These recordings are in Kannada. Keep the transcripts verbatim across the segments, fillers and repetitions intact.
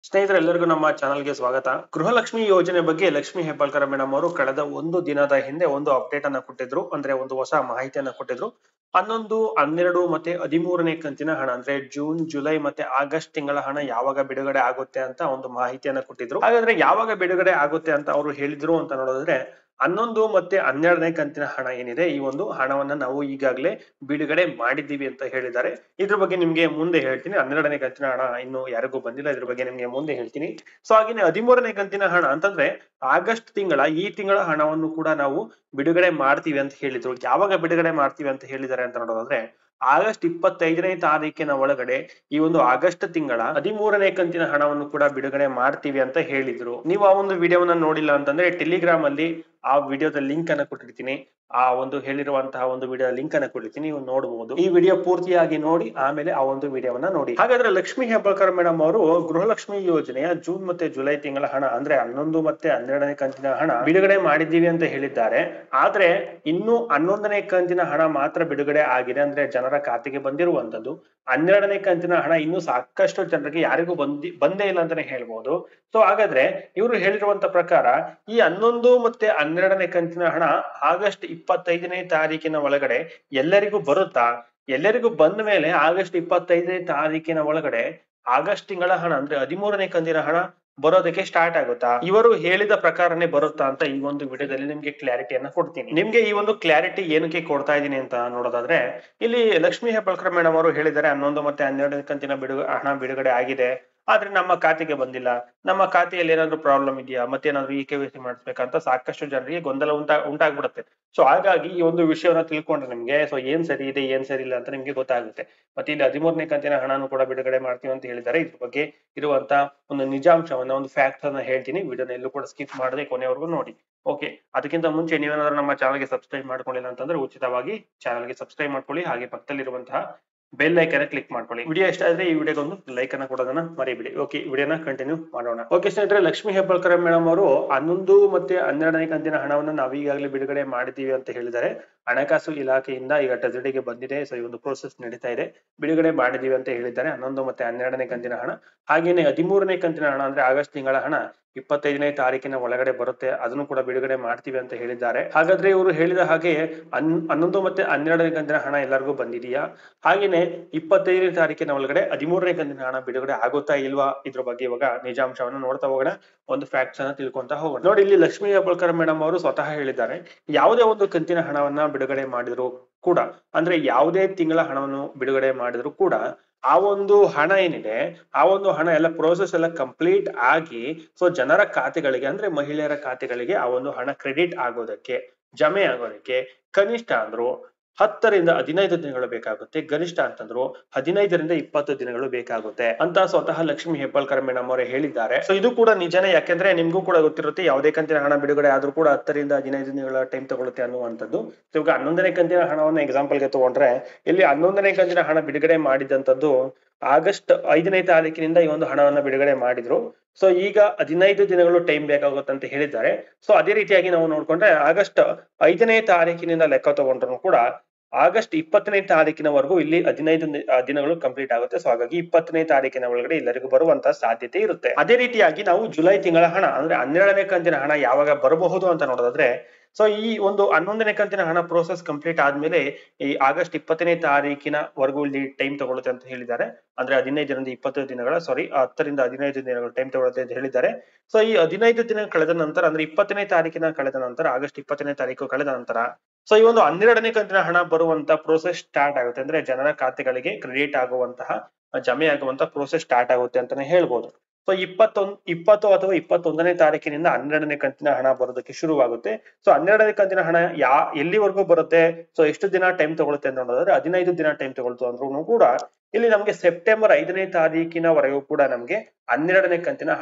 ಸ್ನೇಹಿತರೆಲ್ಲರಿಗೂ ನಮ್ಮ ಚಾನಲ್ಗೆ ಸ್ವಾಗತ. ಗೃಹಲಕ್ಷ್ಮಿ ಯೋಜನೆ ಬಗ್ಗೆ ಲಕ್ಷ್ಮಿ ಹೆಬ್ಬಾಳ್ಕರ್ ಮೇಡಮ್ ಅವರು ಕಳೆದ ಒಂದು ದಿನದ ಹಿಂದೆ ಒಂದು ಅಪ್ಡೇಟ್ ಅನ್ನ ಕೊಟ್ಟಿದ್ರು. ಅಂದ್ರೆ ಒಂದು ಹೊಸ ಮಾಹಿತಿಯನ್ನ ಕೊಟ್ಟಿದ್ರು. ಹನ್ನೊಂದು ಹನ್ನೆರಡು ಮತ್ತೆ ಹದಿಮೂರನೇ ಕಂತಿನ ಹಣ ಅಂದ್ರೆ ಜೂನ್ ಜುಲೈ ಮತ್ತೆ ಆಗಸ್ಟ್ ತಿಂಗಳ ಹಣ ಯಾವಾಗ ಬಿಡುಗಡೆ ಆಗುತ್ತೆ ಅಂತ ಒಂದು ಮಾಹಿತಿಯನ್ನ ಕೊಟ್ಟಿದ್ರು. ಹಾಗಾದ್ರೆ ಯಾವಾಗ ಬಿಡುಗಡೆ ಆಗುತ್ತೆ ಅಂತ ಅವರು ಹೇಳಿದ್ರು ಅಂತ ನೋಡೋದಾದ್ರೆ ಹನ್ನೊಂದು ಮತ್ತೆ ಹನ್ನೆರಡನೇ ಕಂತಿನ ಹಣ ಏನಿದೆ ಈ ಒಂದು ಹಣವನ್ನ ನಾವು ಈಗಾಗಲೇ ಬಿಡುಗಡೆ ಮಾಡಿದ್ದೀವಿ ಅಂತ ಹೇಳಿದ್ದಾರೆ. ಇದ್ರ ಬಗ್ಗೆ ನಿಮ್ಗೆ ಮುಂದೆ ಹೇಳ್ತೀನಿ. ಹನ್ನೆರಡನೇ ಕಂತಿನ ಹಣ ಇನ್ನು ಯಾರಿಗೂ ಬಂದಿಲ್ಲ, ಇದ್ರ ಬಗ್ಗೆ ನಿಮ್ಗೆ ಮುಂದೆ ಹೇಳ್ತೀನಿ. ಸೊ ಹಾಗೇನೆ ಹದಿಮೂರನೇ ಕಂತಿನ ಹಣ ಅಂತಂದ್ರೆ ಆಗಸ್ಟ್ ತಿಂಗಳ ಈ ತಿಂಗಳ ಹಣವನ್ನು ಕೂಡ ನಾವು ಬಿಡುಗಡೆ ಮಾಡ್ತೀವಿ ಅಂತ ಹೇಳಿದ್ರು. ಯಾವಾಗ ಬಿಡುಗಡೆ ಮಾಡ್ತೀವಿ ಅಂತ ಹೇಳಿದ್ದಾರೆ ಅಂತ ನೋಡೋದಾದ್ರೆ ಆಗಸ್ಟ್ ಇಪ್ಪತ್ತೈದನೇ ತಾರೀಕಿನ ಒಳಗಡೆ ಈ ಒಂದು ಆಗಸ್ಟ್ ತಿಂಗಳ ಹದಿಮೂರನೇ ಕಂತಿನ ಹಣವನ್ನು ಕೂಡ ಬಿಡುಗಡೆ ಮಾಡ್ತೀವಿ ಅಂತ ಹೇಳಿದ್ರು. ನೀವು ಆ ಒಂದು ವಿಡಿಯೋವನ್ನ ನೋಡಿಲ್ಲ ಅಂತಂದ್ರೆ ಟೆಲಿಗ್ರಾಮ್ ಅಲ್ಲಿ ಆ ವಿಡಿಯೋದ ಲಿಂಕ್ ಅನ್ನ ಕೊಟ್ಟಿರ್ತೀನಿ. ಆ ಒಂದು ಹೇಳಿರುವಂತಹ ಒಂದು ವಿಡಿಯೋ ಲಿಂಕ್ ಅನ್ನ ಕೊಟ್ಟಿರ್ತೀನಿ, ನೀವು ನೋಡಬಹುದು. ಈ ವಿಡಿಯೋ ಪೂರ್ತಿಯಾಗಿ ನೋಡಿ ಆಮೇಲೆ ಆ ಒಂದು ವಿಡಿಯೋವನ್ನ ನೋಡಿ. ಹಾಗಾದ್ರೆ ಲಕ್ಷ್ಮಿ ಹೆಬ್ಬಾಳ್ಕರ್ ಮೇಡಮ್ ಅವರು ಗೃಹಲಕ್ಷ್ಮಿ ಯೋಜನೆಯ ಜೂನ್ ಮತ್ತೆ ಜುಲೈ ತಿಂಗಳ ಹಣ ಅಂದ್ರೆ ಹನ್ನೊಂದು ಮತ್ತೆ ಹನ್ನೆರಡನೇ ಕಂತಿನ ಹಣ ಬಿಡುಗಡೆ ಮಾಡಿದ್ದೀವಿ ಅಂತ ಹೇಳಿದ್ದಾರೆ. ಆದ್ರೆ ಇನ್ನು ಹನ್ನೊಂದನೇ ಕಂತಿನ ಹಣ ಮಾತ್ರ ಬಿಡುಗಡೆ ಆಗಿದೆ, ಅಂದ್ರೆ ಜನರ ಖಾತೆಗೆ ಬಂದಿರುವಂತದ್ದು. ಹನ್ನೆರಡನೇ ಕಂತಿನ ಹಣ ಇನ್ನು ಸಾಕಷ್ಟು ಜನರಿಗೆ ಯಾರಿಗೂ ಬಂದಿ ಬಂದೇ ಇಲ್ಲ ಅಂತಾನೆ ಹೇಳ್ಬಹುದು. ಸೊ ಹಾಗಾದ್ರೆ ಇವರು ಹೇಳಿರುವಂತ ಪ್ರಕಾರ ಈ ಹನ್ನೊಂದು ಮತ್ತೆ ಹನ್ನೆರಡನೇ ಕಂತಿನ ಹಣ ಆಗಸ್ಟ್ ಇಪ್ಪತ್ತೈದನೇ ತಾರೀಕಿನ ಒಳಗಡೆ ಎಲ್ಲರಿಗೂ ಬರುತ್ತಾ? ಎಲ್ಲರಿಗೂ ಬಂದ ಮೇಲೆ ಆಗಸ್ಟ್ ಇಪ್ಪತ್ತೈದನೇ ತಾರೀಕಿನ ಒಳಗಡೆ ಆಗಸ್ಟ್ ತಿಂಗಳ ಹಣ ಅಂದ್ರೆ ಹದಿಮೂರನೇ ಕಂತಿನ ಹಣ ಬರೋದಕ್ಕೆ ಸ್ಟಾರ್ಟ್ ಆಗುತ್ತಾ? ಇವರು ಹೇಳಿದ ಪ್ರಕಾರನೇ ಬರುತ್ತಾ ಅಂತ ಈ ಒಂದು ವಿಡಿಯೋದಲ್ಲಿ ನಿಮ್ಗೆ ಕ್ಲಾರಿಟಿಯನ್ನ ಕೊಡ್ತೀನಿ. ನಿಮ್ಗೆ ಈ ಒಂದು ಕ್ಲಾರಿಟಿ ಏನಕ್ಕೆ ಕೊಡ್ತಾ ಇದೀನಿ ಅಂತ ನೋಡೋದಾದ್ರೆ ಇಲ್ಲಿ ಲಕ್ಷ್ಮಿ ಹೆಬ್ಬಾಳ್ಕರ್ ಮೇಡಮ್ ಅವರು ಹೇಳಿದ್ದಾರೆ ಹನ್ನೊಂದು ಮತ್ತೆ ಹನ್ನೆರಡನೇ ಕಂತಿನ ಬಿಡುಗ ಹಣ ಬಿಡುಗಡೆ ಆಗಿದೆ, ಆದ್ರೆ ನಮ್ಮ ಖಾತೆಗೆ ಬಂದಿಲ್ಲ. ನಮ್ಮ ಖಾತೆಯಲ್ಲಿ ಏನಾದ್ರು ಪ್ರಾಬ್ಲಮ್ ಇದೆಯಾ, ಮತ್ತೇನಾದ್ರು ಇ ಕೆ ವೈ ಸಿ ಮಾಡಿಸ್ಬೇಕಂತ ಸಾಕಷ್ಟು ಜನರಿಗೆ ಗೊಂದಲ ಉಂಟಾ ಉಂಟಾಗ್ಬಿಡುತ್ತೆ. ಸೊ ಹಾಗಾಗಿ ಈ ಒಂದು ವಿಷಯವನ್ನ ತಿಳ್ಕೊಂಡ್ರೆ ನಿಮ್ಗೆ ಸೊ ಏನ್ ಸರಿ ಇದೆ ಏನ್ ಸರಿ ಇಲ್ಲ ಅಂತ ನಿಮ್ಗೆ ಗೊತ್ತಾಗುತ್ತೆ. ಮತ್ತೆ ಇಲ್ಲಿ ಹದಿಮೂರನೇ ಕಂತಿನ ಹಣನು ಕೂಡ ಬಿಡುಗಡೆ ಮಾಡ್ತೀವಿ ಅಂತ ಹೇಳಿದ್ದಾರೆ. ಇದ್ರ ಬಗ್ಗೆ ಇರುವಂತ ಒಂದು ನಿಜಾಂಶವನ್ನ ಒಂದು ಫ್ಯಾಕ್ಟ್ ಅನ್ನ ಹೇಳ್ತೀನಿ. ವಿಡಿಯೋನ ಎಲ್ಲೂ ಕೂಡ ಸ್ಕಿಪ್ ಮಾಡದೆ ಕೊನೆವರೆಗೂ ನೋಡಿ. ಓಕೆ, ಅದಕ್ಕಿಂತ ಮುಂಚೆ ನೀವೇನಾದ್ರೂ ನಮ್ಮ ಚಾನಲ್ಗೆ ಸಬ್ಸ್ಕ್ರೈಬ್ ಮಾಡ್ಕೊಂಡಿಲ್ಲ ಅಂತಂದ್ರೆ ಉಚಿತವಾಗಿ ಚಾನಲ್ಗೆ ಸಬ್ಸ್ಕ್ರೈಬ್ ಮಾಡ್ಕೊಳ್ಳಿ. ಹಾಗೆ ಪಕ್ಕದಲ್ಲಿರುವಂತಹ ಬೆಲ್ ಐಕನ್ ಕ್ಲಿಕ್ ಮಾಡ್ಕೊಳ್ಳಿ. ವಿಡಿಯೋ ಇಷ್ಟ ಆದ್ರೆ ಈ ವಿಡಿಯೋಗೆ ಒಂದು ಲೈಕ್ ಅನ್ನ ಕೊಡೋದನ್ನ ಮರಿಬಿಡಿ. ಓಕೆ, ವಿಡಿಯೋನ ಕಂಟಿನ್ಯೂ ಮಾಡೋಣ. ಓಕೆ ಸ್ನೇಹಿತರೆ, ಲಕ್ಷ್ಮಿ ಹೆಬ್ಬಾಳ್ಕರ್ ಮೇಡಮ್ ಅವರು ಹನ್ನೊಂದು ಮತ್ತೆ ಹನ್ನೆರಡನೇ ಕಂತಿನ ಹಣವನ್ನು ನಾವು ಈಗಾಗಲೇ ಬಿಡುಗಡೆ ಮಾಡಿದ್ದೀವಿ ಅಂತ ಹೇಳಿದ್ದಾರೆ. ಹಣಕಾಸು ಇಲಾಖೆಯಿಂದ ಈಗ ಟ್ರೆಜರಿಗೆ ಬಂದಿದೆ. ಸೊ ಈ ಒಂದು ಪ್ರೋಸೆಸ್ ನಡೀತಾ ಇದೆ, ಬಿಡುಗಡೆ ಮಾಡಿದೀವಿ ಅಂತ ಹೇಳಿದ್ದಾರೆ ಹನ್ನೊಂದು ಮತ್ತೆ ಹನ್ನೆರಡನೇ ಕಂತಿನ ಹಣ. ಹಾಗೇನೆ ಹದಿಮೂರನೇ ಕಂತಿನ ಹಣ ಅಂದ್ರೆ ಆಗಸ್ಟ್ ತಿಂಗಳ ಹಣ ಇಪ್ಪತ್ತೈದನೇ ತಾರೀಕಿನ ಒಳಗಡೆ ಬರುತ್ತೆ, ಅದನ್ನು ಕೂಡ ಬಿಡುಗಡೆ ಮಾಡ್ತೀವಿ ಅಂತ ಹೇಳಿದ್ದಾರೆ. ಹಾಗಾದ್ರೆ ಇವರು ಹೇಳಿದ ಹಾಗೆ ಹನ್ ಹನ್ನೊಂದು ಮತ್ತೆ ಹನ್ನೆರಡನೇ ಕಂತಿನ ಹಣ ಎಲ್ಲರಿಗೂ ಬಂದಿದೆಯಾ? ಹಾಗೇನೆ ಇಪ್ಪತ್ತೈದನೇ ತಾರೀಕಿನ ಒಳಗಡೆ ಹದಿಮೂರನೇ ಕಂತಿನ ಹಣ ಬಿಡುಗಡೆ ಆಗುತ್ತಾ ಇಲ್ವಾ? ಇದ್ರ ಬಗ್ಗೆ ಇವಾಗ ನಿಜಾಂಶವನ್ನು ನೋಡ್ತಾ ಹೋಗೋಣ, ಒಂದು ಫ್ಯಾಕ್ಟ್ಸ್ ಅನ್ನ ತಿಳ್ಕೊಂತ ಹೋಗೋಣ. ನೋಡಿ, ಇಲ್ಲಿ ಲಕ್ಷ್ಮಿ ಹೆಬ್ಬಾಳ್ಕರ್ ಮೇಡಮ್ ಅವರು ಸ್ವತಃ ಹೇಳಿದ್ದಾರೆ, ಯಾವುದೇ ಒಂದು ಕಂತಿನ ಹಣವನ್ನ ಬಿಡುಗಡೆ ಮಾಡಿದ್ರು ಕೂಡ ಅಂದ್ರೆ ಯಾವುದೇ ತಿಂಗಳ ಹಣವನ್ನು ಬಿಡುಗಡೆ ಮಾಡಿದ್ರು ಕೂಡ ಆ ಒಂದು ಹಣ ಏನಿದೆ ಆ ಒಂದು ಹಣ ಎಲ್ಲ ಪ್ರೋಸೆಸ್ ಎಲ್ಲ ಕಂಪ್ಲೀಟ್ ಆಗಿ ಸೊ ಜನರ ಖಾತೆಗಳಿಗೆ ಅಂದ್ರೆ ಮಹಿಳೆಯರ ಖಾತೆಗಳಿಗೆ ಆ ಒಂದು ಹಣ ಕ್ರೆಡಿಟ್ ಆಗೋದಕ್ಕೆ, ಜಮೆ ಆಗೋದಕ್ಕೆ ಕನಿಷ್ಠ ಅಂದ್ರು ಹತ್ತರಿಂದ ಹದಿನೈದು ದಿನಗಳು ಬೇಕಾಗುತ್ತೆ, ಗರಿಷ್ಠ ಅಂತಂದ್ರು ಹದಿನೈದರಿಂದ ಇಪ್ಪತ್ತು ದಿನಗಳು ಬೇಕಾಗುತ್ತೆ ಅಂತ ಸ್ವತಃ ಲಕ್ಷ್ಮಿ ಹೆಬ್ಬಾಳ್ಕರ್ ಮೇಡಮ್ ಅವರೇ ಹೇಳಿದ್ದಾರೆ. ಸೊ ಇದು ಕೂಡ ನಿಜನೇ, ಯಾಕೆಂದ್ರೆ ನಿಮ್ಗೂ ಕೂಡ ಗೊತ್ತಿರುತ್ತೆ ಯಾವುದೇ ಕಂತಿನ ಹಣ ಬಿಡುಗಡೆ ಆದ್ರೂ ಕೂಡ ಹತ್ತರಿಂದ ಹದಿನೈದು ದಿನಗಳ ಟೈಮ್ ತಗೊಳುತ್ತೆ ಅನ್ನುವಂಥದ್ದು. ಇವಾಗ ಹನ್ನೊಂದನೇ ಕಂತಿನ ಹಣವನ್ನ ಎಕ್ಸಾಂಪಲ್ ಗೆ ತಗೊಂಡ್ರೆ ಇಲ್ಲಿ ಹನ್ನೊಂದನೇ ಕಂತಿನ ಹಣ ಬಿಡುಗಡೆ ಮಾಡಿದಂತದ್ದು ಆಗಸ್ಟ್ ಐದನೇ ತಾರೀಕಿನಿಂದ ಈ ಒಂದು ಹಣವನ್ನ ಬಿಡುಗಡೆ ಮಾಡಿದ್ರು. ಸೊ ಈಗ ಹದಿನೈದು ದಿನಗಳು ಟೈಮ್ ಬೇಕಾಗುತ್ತೆ ಅಂತ ಹೇಳಿದ್ದಾರೆ. ಸೊ ಅದೇ ರೀತಿಯಾಗಿ ನಾವು ನೋಡ್ಕೊಂಡ್ರೆ ಆಗಸ್ಟ್ ಐದನೇ ತಾರೀಕಿನಿಂದ ಲೆಕ್ಕ ತಗೊಂಡ್ರು ಕೂಡ ಆಗಸ್ಟ್ ಇಪ್ಪತ್ತನೇ ತಾರೀಕಿನವರೆಗೂ ಇಲ್ಲಿ ಹದಿನೈದು ದಿನಗಳು ಕಂಪ್ಲೀಟ್ ಆಗುತ್ತೆ. ಸೊ ಹಾಗಾಗಿ ಇಪ್ಪತ್ತನೇ ತಾರೀಕಿನ ಒಳಗಡೆ ಎಲ್ಲರಿಗೂ ಬರುವಂತಹ ಸಾಧ್ಯತೆ ಇರುತ್ತೆ. ಅದೇ ರೀತಿಯಾಗಿ ನಾವು ಜುಲೈ ತಿಂಗಳ ಹಣ ಅಂದ್ರೆ ಹನ್ನೆರಡನೇ ಕಂತಿನ ಹಣ ಯಾವಾಗ ಬರಬಹುದು ಅಂತ ನೋಡೋದಾದ್ರೆ ಸೊ ಈ ಒಂದು ಹನ್ನೊಂದನೇ ಕಂತಿನ ಹಣ ಪ್ರೋಸೆಸ್ ಕಂಪ್ಲೀಟ್ ಆದ್ಮೇಲೆ ಈ ಆಗಸ್ಟ್ ಇಪ್ಪತ್ತನೇ ತಾರೀಕಿನ ವರೆಗೂ ಇಲ್ಲಿ ಟೈಮ್ ತಗೊಳುತ್ತೆ ಅಂತ ಹೇಳಿದ್ದಾರೆ. ಅಂದ್ರೆ ಹದಿನೈದರಿಂದ ಇಪ್ಪತ್ತು ದಿನಗಳ ಸಾರಿ ಹತ್ತರಿಂದ ಹದಿನೈದು ದಿನಗಳ ಟೈಮ್ ತಗೊಳುತ್ತೆ ಅಂತ ಹೇಳಿದ್ದಾರೆ. ಸೊ ಈ ಹದಿನೈದು ದಿನ ಕಳೆದ ನಂತರ ಅಂದ್ರೆ ಇಪ್ಪತ್ತನೇ ತಾರೀಕಿನ ಕಳೆದ ನಂತರ ಆಗಸ್ಟ್ ಇಪ್ಪತ್ತನೇ ತಾರೀಕು ಕಳೆದ ನಂತರ ಸೊ ಈ ಒಂದು ಹನ್ನೆರಡನೇ ಕಂತಿನ ಹಣ ಬರುವಂತ ಪ್ರೋಸೆಸ್ ಸ್ಟಾರ್ಟ್ ಆಗುತ್ತೆ. ಅಂದ್ರೆ ಜನರ ಖಾತೆಗಳಿಗೆ ಕ್ರೆಡಿಟ್ ಆಗುವಂತಹ ಜಮೆ ಆಗುವಂತ ಪ್ರೋಸೆಸ್ ಸ್ಟಾರ್ಟ್ ಆಗುತ್ತೆ ಅಂತಾನೆ ಹೇಳ್ಬೋದು. ಸೊ ಇಪ್ಪತ್ತೊಂದು ಇಪ್ಪತ್ತು ಅಥವಾ ಇಪ್ಪತ್ತೊಂದನೇ ತಾರೀಕಿನಿಂದ ಹನ್ನೆರಡನೇ ಕಂತಿನ ಹಣ ಬರೋದಕ್ಕೆ ಶುರುವಾಗುತ್ತೆ. ಸೊ ಹನ್ನೆರಡನೇ ಕಂತಿನ ಹಣ ಯಾ ಎಲ್ಲಿವರೆಗೂ ಬರುತ್ತೆ, ಸೊ ಎಷ್ಟು ದಿನ ಟೈಮ್ ತಗೊಳುತ್ತೆ ಅಂತ ನೋಡೋದಾದ್ರೆ ಹದಿನೈದು ದಿನ ಟೈಮ್ ತಗೊಳ್ತು ಅಂದ್ರೂ ಕೂಡ ಇಲ್ಲಿ ನಮ್ಗೆ ಸೆಪ್ಟೆಂಬರ್ ಐದನೇ ತಾರೀಕಿನವರೆಗೂ ಕೂಡ ನಮ್ಗೆ ಹನ್ನೆರಡನೇ ಕಂತಿನ ಹಣ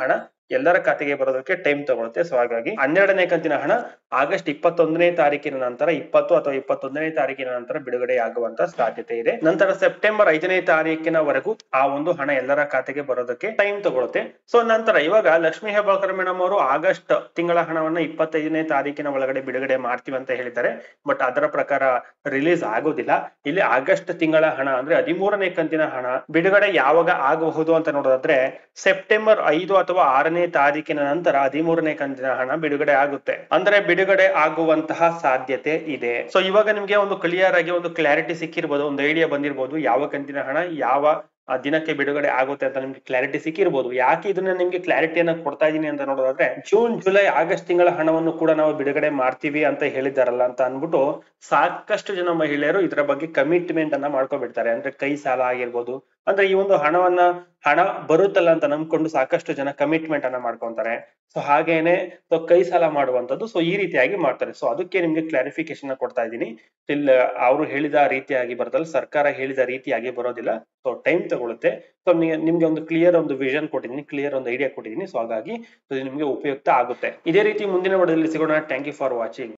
ಎಲ್ಲರ ಖಾತೆಗೆ ಬರೋದಕ್ಕೆ ಟೈಮ್ ತಗೊಳುತ್ತೆ. ಸೊ ಹಾಗಾಗಿ ಹನ್ನೆರಡನೇ ಕಂತಿನ ಹಣ ಆಗಸ್ಟ್ ಇಪ್ಪತ್ತೊಂದನೇ ತಾರೀಕಿನ ನಂತರ ಇಪ್ಪತ್ತು ಅಥವಾ ಇಪ್ಪತ್ತೊಂದನೇ ತಾರೀಕಿನ ನಂತರ ಬಿಡುಗಡೆ ಆಗುವಂತ ಸಾಧ್ಯತೆ ಇದೆ. ನಂತರ ಸೆಪ್ಟೆಂಬರ್ ಐದನೇ ತಾರೀಕಿನವರೆಗೂ ಆ ಒಂದು ಹಣ ಎಲ್ಲರ ಖಾತೆಗೆ ಬರೋದಕ್ಕೆ ಟೈಮ್ ತಗೊಳುತ್ತೆ. ಸೊ ನಂತರ ಇವಾಗ ಲಕ್ಷ್ಮೀ ಹೆಬ್ಬಾಳ್ಕರ್ ಮೇಡಮ್ ಅವರು ಆಗಸ್ಟ್ ತಿಂಗಳ ಹಣವನ್ನ ಇಪ್ಪತ್ತೈದನೇ ತಾರೀಕಿನ ಒಳಗಡೆ ಬಿಡುಗಡೆ ಮಾಡ್ತೀವಿ ಅಂತ ಹೇಳಿದ್ದಾರೆ. ಬಟ್ ಅದರ ಪ್ರಕಾರ ರಿಲೀಸ್ ಆಗೋದಿಲ್ಲ. ಇಲ್ಲಿ ಆಗಸ್ಟ್ ತಿಂಗಳ ಹಣ ಅಂದ್ರೆ ಹದಿಮೂರನೇ ಕಂತಿನ ಹಣ ಬಿಡುಗಡೆ ಯಾವಾಗ ಆಗಬಹುದು ಅಂತ ನೋಡೋದಾದ್ರೆ ಸೆಪ್ಟೆಂಬರ್ ಐದು ಅಥವಾ ಆರನೇ ತಾರೀಕಿನ ನಂತರ ಹದಿಮೂರನೇ ಕಂತಿನ ಹಣ ಬಿಡುಗಡೆ ಆಗುತ್ತೆ. ಅಂದ್ರೆ ಬಿಡುಗಡೆ ಆಗುವಂತಹ ಸಾಧ್ಯತೆ ಇದೆ. ಸೊ ಇವಾಗ ನಿಮ್ಗೆ ಒಂದು ಕ್ಲಿಯರ್ ಆಗಿ ಒಂದು ಕ್ಲಾರಿಟಿ ಸಿಕ್ಕಿರ್ಬೋದು, ಒಂದು ಐಡಿಯಾ ಬಂದಿರಬಹುದು ಯಾವ ಕಂತಿನ ಹಣ ಯಾವ ಆ ದಿನಕ್ಕೆ ಬಿಡುಗಡೆ ಆಗುತ್ತೆ ಅಂತ ನಿಮ್ಗೆ ಕ್ಲಾರಿಟಿ ಸಿಕ್ಕಿರ್ಬೋದು. ಯಾಕೆ ಇದನ್ನ ನಿಮ್ಗೆ ಕ್ಲಾರಿಟಿಯನ್ನ ಕೊಡ್ತಾ ಇದೀನಿ ಅಂತ ನೋಡೋದಾದ್ರೆ ಜೂನ್ ಜುಲೈ ಆಗಸ್ಟ್ ತಿಂಗಳ ಹಣವನ್ನು ಕೂಡ ನಾವು ಬಿಡುಗಡೆ ಮಾಡ್ತೀವಿ ಅಂತ ಹೇಳಿದಾರಲ್ಲ ಅಂತ ಅನ್ಬಿಟ್ಟು ಸಾಕಷ್ಟು ಜನ ಮಹಿಳೆಯರು ಇದರ ಬಗ್ಗೆ ಕಮಿಟ್ಮೆಂಟ್ ಅನ್ನ ಮಾಡ್ಕೊಬಿಡ್ತಾರೆ. ಅಂದ್ರೆ ಕೈ ಸಾಲ ಆಗಿರ್ಬೋದು, ಅಂದ್ರೆ ಈ ಒಂದು ಹಣವನ್ನ ಹಣ ಬರುತ್ತಲ್ಲ ಅಂತ ನಂಬ್ಕೊಂಡು ಸಾಕಷ್ಟು ಜನ ಕಮಿಟ್ಮೆಂಟ್ ಅನ್ನ ಮಾಡ್ಕೊಂತಾರೆ. ಸೊ ಹಾಗೇನೆ ಸೊ ಕೈ ಸಾಲ ಮಾಡುವಂತದ್ದು ಸೊ ಈ ರೀತಿಯಾಗಿ ಮಾಡ್ತಾರೆ. ಸೊ ಅದಕ್ಕೆ ನಿಮ್ಗೆ ಕ್ಲಾರಿಫಿಕೇಶನ್ ಕೊಡ್ತಾ ಇದ್ದೀನಿ. ಇಲ್ಲ ಅವರು ಹೇಳಿದ ರೀತಿಯಾಗಿ ಬರೋದಲ್ಲ, ಸರ್ಕಾರ ಹೇಳಿದ ರೀತಿಯಾಗಿ ಬರೋದಿಲ್ಲ. ಸೊ ಟೈಮ್ ತಗೊಳುತ್ತೆ. ಸೊ ನಿಮ್ಗೆ ಒಂದು ಕ್ಲಿಯರ್ ಒಂದು ವಿಷನ್ ಕೊಟ್ಟಿದ್ದೀನಿ, ಕ್ಲಿಯರ್ ಒಂದು ಐಡಿಯಾ ಕೊಟ್ಟಿದ್ದೀನಿ. ಸೊ ಹಾಗಾಗಿ ಇದು ನಿಮ್ಗೆ ಉಪಯುಕ್ತ ಆಗುತ್ತೆ. ಇದೇ ರೀತಿ ಮುಂದಿನ ವಿಡಿಯೋದಲ್ಲಿ ಸಿಗೋಣ. Thank you for watching.